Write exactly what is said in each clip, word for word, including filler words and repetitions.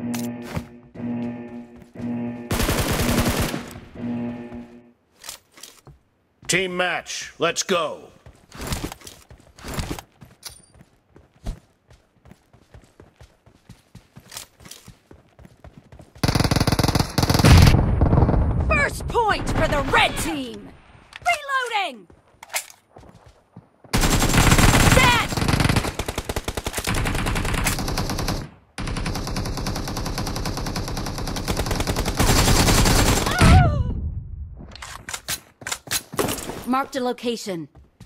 Team match, let's go. First point for the red team. Reloading. Dead. Marked a location.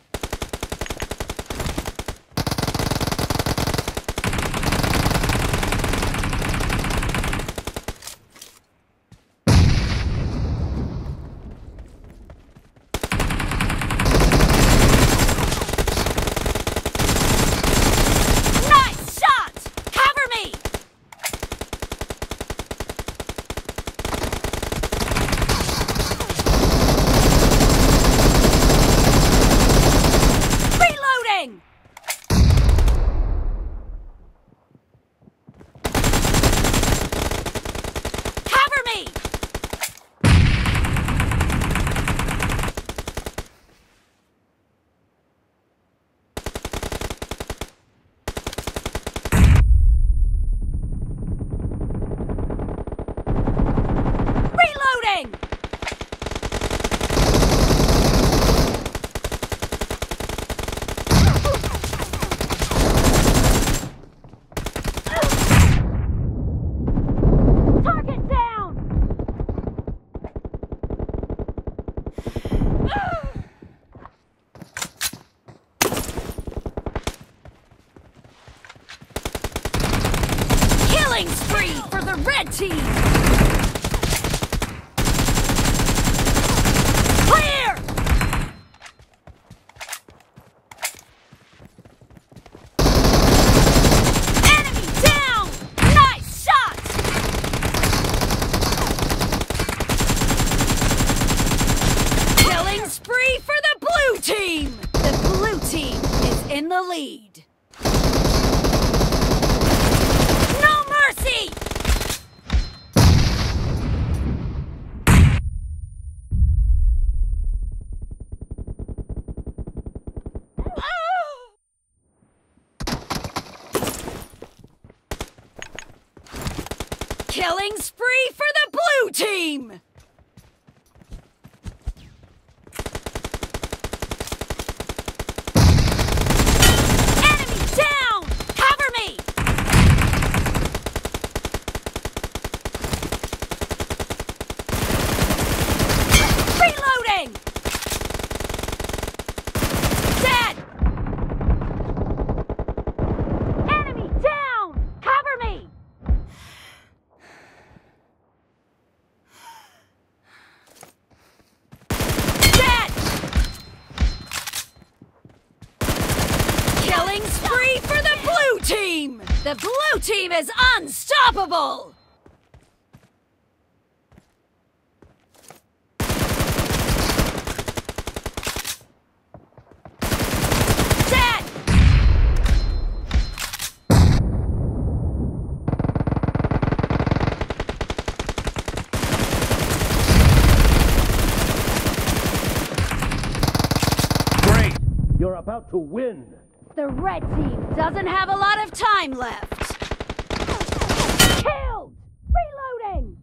Nice shot! Cover me! Reloading! Cover me! Reloading! Target down! Killing spree for the red team! Clear! Enemy down! Nice shot! Killing spree for the blue team! The blue team is in the lead. No mercy! Killing spree for the blue team! Enemy down! Cover me! Reloading! Dead! Enemy down! Cover me! Dead! Killing spree for the blue team! The blue team is unstoppable! Dead! Great, you're about to win. The red team doesn't have a lot of time left. Killed! Reloading!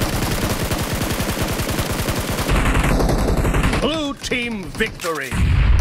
Blue team victory.